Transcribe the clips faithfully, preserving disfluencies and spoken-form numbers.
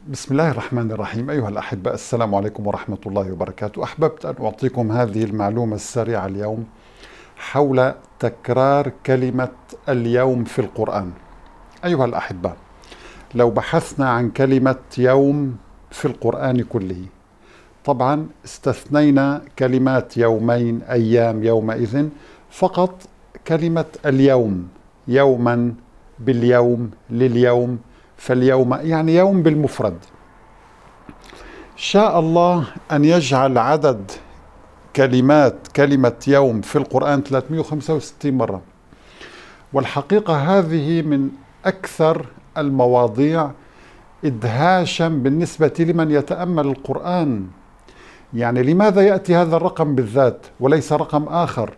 بسم الله الرحمن الرحيم. أيها الأحباء، السلام عليكم ورحمة الله وبركاته. أحببت أن أعطيكم هذه المعلومة السريعة اليوم حول تكرار كلمة اليوم في القرآن. أيها الأحباء، لو بحثنا عن كلمة يوم في القرآن كله، طبعا استثنينا كلمات يومين، أيام، يومئذ، فقط كلمة اليوم، يوما، باليوم، لليوم، فاليوم، يعني يوم بالمفرد. شاء الله أن يجعل عدد كلمات كلمة يوم في القرآن ثلاثمئة وخمسة وستين مرة، والحقيقة هذه من أكثر المواضيع إدهاشا بالنسبة لمن يتأمل القرآن. يعني لماذا يأتي هذا الرقم بالذات وليس رقم آخر،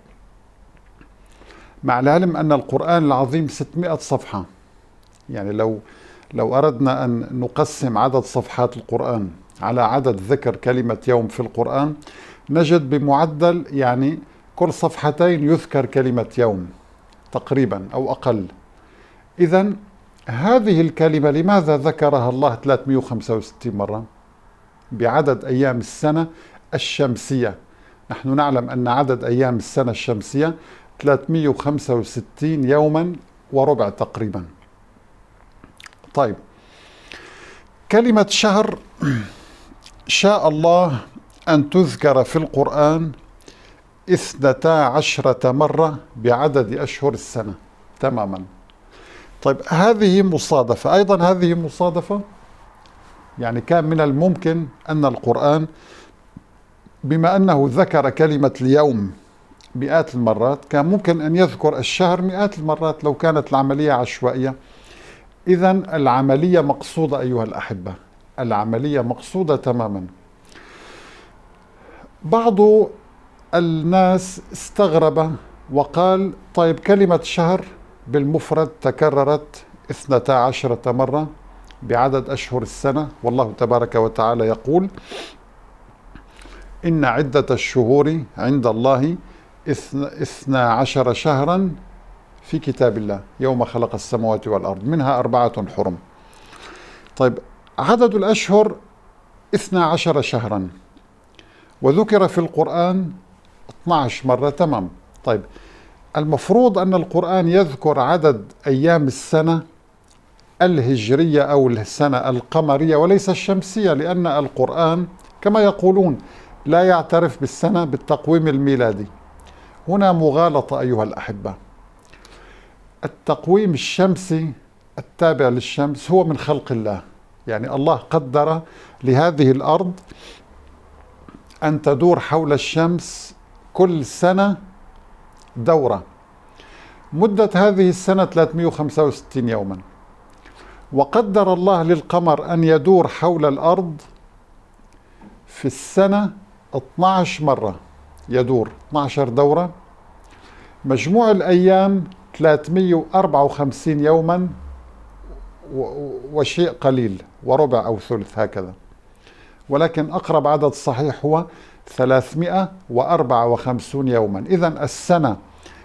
مع العلم أن القرآن العظيم ستمئة صفحة؟ يعني لو لو أردنا أن نقسم عدد صفحات القرآن على عدد ذكر كلمة يوم في القرآن، نجد بمعدل يعني كل صفحتين يذكر كلمة يوم تقريبا أو أقل. إذن هذه الكلمة لماذا ذكرها الله ثلاثمئة وخمسة وستين مرة بعدد أيام السنة الشمسية؟ نحن نعلم أن عدد أيام السنة الشمسية ثلاثمئة وخمسة وستين يوما وربع تقريبا. طيب، كلمة شهر شاء الله أن تذكر في القرآن اثنتا عشرة مرة بعدد أشهر السنة تماما. طيب، هذه مصادفة، أيضا هذه مصادفة. يعني كان من الممكن أن القرآن بما أنه ذكر كلمة اليوم مئات المرات، كان ممكن أن يذكر الشهر مئات المرات لو كانت العملية عشوائية. إذن العملية مقصودة أيها الأحبة، العملية مقصودة تماما. بعض الناس استغرب وقال: طيب، كلمة شهر بالمفرد تكررت اثنتا عشرة مرة بعدد أشهر السنة، والله تبارك وتعالى يقول: إن عدة الشهور عند الله اثنا عشر شهرا في كتاب الله يوم خلق السماوات والأرض منها أربعة حرم. طيب، عدد الأشهر اثنا عشر شهرا، وذكر في القرآن اثنتا عشرة مرة تمام. طيب، المفروض أن القرآن يذكر عدد أيام السنة الهجرية أو السنة القمرية وليس الشمسية، لأن القرآن كما يقولون لا يعترف بالسنة بالتقويم الميلادي. هنا مغالطة أيها الأحبة. التقويم الشمسي التابع للشمس هو من خلق الله، يعني الله قدر لهذه الأرض أن تدور حول الشمس كل سنة دورة. مدة هذه السنة ثلاثمئة وخمسة وستين يوما، وقدر الله للقمر أن يدور حول الأرض في السنة اثنتا عشرة مرة، يدور اثنتا عشرة دورة. مجموع الأيام ثلاثمئة وأربعة وخمسين يوما وشيء قليل، وربع أو ثلث هكذا، ولكن أقرب عدد صحيح هو ثلاثمئة وأربعة وخمسين يوما. إذن السنة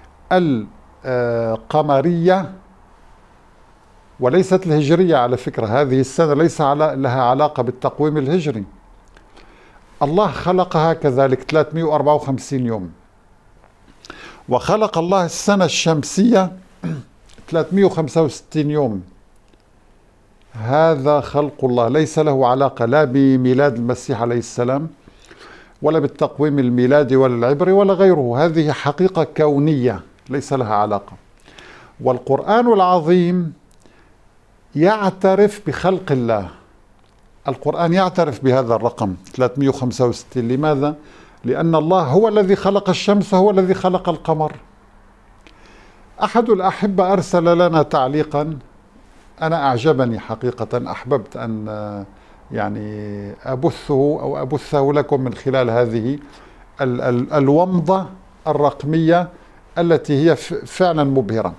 القمرية وليست الهجرية، على فكرة هذه السنة ليس لها علاقة بالتقويم الهجري، الله خلقها كذلك ثلاثمئة وأربعة وخمسين يوم. وخلق الله السنة الشمسية ثلاثمئة وخمسة وستين يوم. هذا خلق الله، ليس له علاقة لا بميلاد المسيح عليه السلام ولا بالتقويم الميلادي ولا العبري ولا غيره. هذه حقيقة كونية ليس لها علاقة. والقرآن العظيم يعترف بخلق الله، القرآن يعترف بهذا الرقم ثلاثمئة وخمسة وستين. لماذا؟ لأن الله هو الذي خلق الشمس، هو الذي خلق القمر. أحد الأحبة أرسل لنا تعليقا أنا أعجبني حقيقة، أحببت أن يعني أبثه أو أبثه لكم من خلال هذه ال ال الومضة الرقمية التي هي فعلا مبهرة.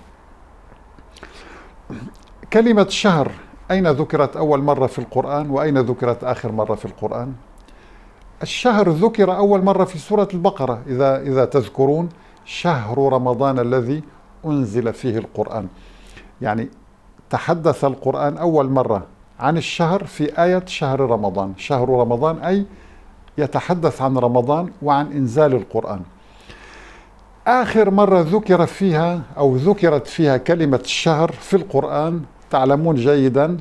كلمة شهر أين ذكرت أول مرة في القرآن وأين ذكرت آخر مرة في القرآن؟ الشهر ذكر أول مرة في سورة البقرة، إذا إذا تذكرون: شهر رمضان الذي أنزل فيه القرآن. يعني تحدث القرآن أول مرة عن الشهر في آية شهر رمضان. شهر رمضان أي يتحدث عن رمضان وعن إنزال القرآن. آخر مرة ذكر فيها أو ذكرت فيها كلمة الشهر في القرآن تعلمون جيدا: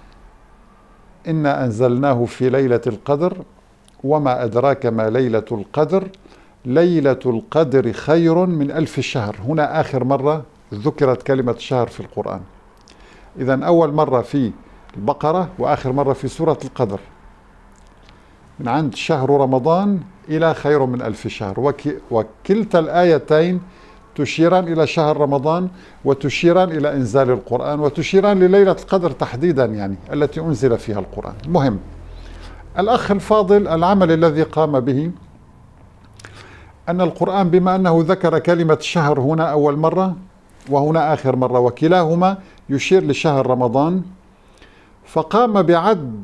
إنا أنزلناه في ليلة القدر وما أدراك ما ليلة القدر ليلة القدر خير من ألف شهر. هنا آخر مرة ذكرت كلمة شهر في القرآن. إذن أول مرة في البقرة وآخر مرة في سورة القدر، من عند شهر رمضان إلى خير من ألف شهر. وكلتا الآيتين تشيران إلى شهر رمضان وتشيران إلى إنزال القرآن وتشيران لليلة القدر تحديدا، يعني التي أنزل فيها القرآن. المهم، الأخ الفاضل العمل الذي قام به أن القرآن بما أنه ذكر كلمة شهر هنا أول مرة وهنا آخر مرة وكلاهما يشير لشهر رمضان، فقام بعد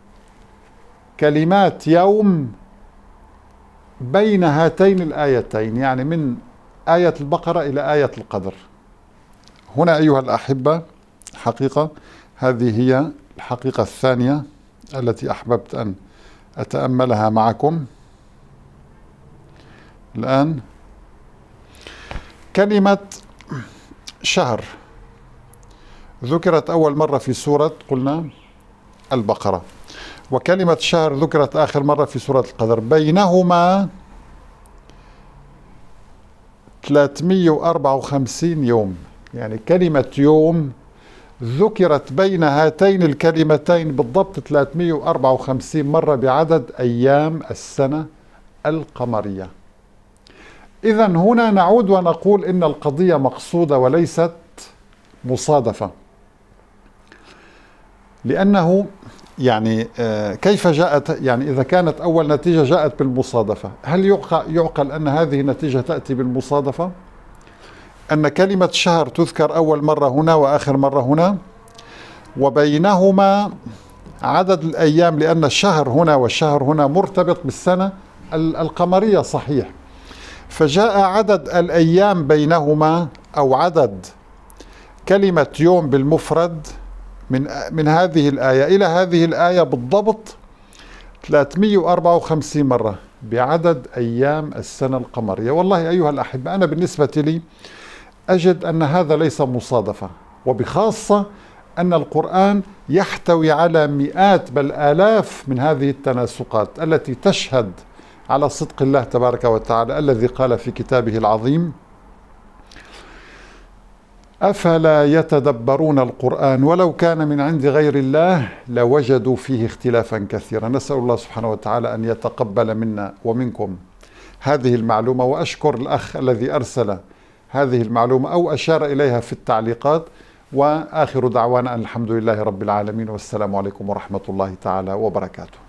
كلمات يوم بين هاتين الآيتين، يعني من آية البقرة إلى آية القدر. هنا أيها الأحبة حقيقة هذه هي الحقيقة الثانية التي أحببت أن أتأملها معكم الآن. كلمة شهر ذكرت أول مرة في سورة قلنا البقرة، وكلمة شهر ذكرت آخر مرة في سورة القدر، بينهما ثلاثمئة وأربعة وخمسين يوم. يعني كلمة يوم ذكرت بين هاتين الكلمتين بالضبط ثلاثمئة وأربعة وخمسين مرة بعدد أيام السنة القمرية. إذن هنا نعود ونقول إن القضية مقصودة وليست مصادفة، لأنه يعني كيف جاءت، يعني إذا كانت أول نتيجة جاءت بالمصادفة، هل يعقل أن هذه النتيجة تأتي بالمصادفة؟ أن كلمة شهر تذكر أول مرة هنا وآخر مرة هنا، وبينهما عدد الأيام، لأن الشهر هنا والشهر هنا مرتبط بالسنة القمرية صحيح، فجاء عدد الأيام بينهما أو عدد كلمة يوم بالمفرد من من هذه الآية إلى هذه الآية بالضبط ثلاثمئة وأربعة وخمسين مرة بعدد أيام السنة القمرية. والله أيها الأحبة أنا بالنسبة لي أجد أن هذا ليس مصادفة، وبخاصة أن القرآن يحتوي على مئات بل آلاف من هذه التناسقات التي تشهد على صدق الله تبارك وتعالى الذي قال في كتابه العظيم: أفلا يتدبرون القرآن ولو كان من عند غير الله لوجدوا فيه اختلافا كثيرا. نسأل الله سبحانه وتعالى أن يتقبل منا ومنكم هذه المعلومة، وأشكر الأخ الذي أرسل هذه المعلومة أو أشار إليها في التعليقات. وآخر دعوانا أن الحمد لله رب العالمين، والسلام عليكم ورحمة الله تعالى وبركاته.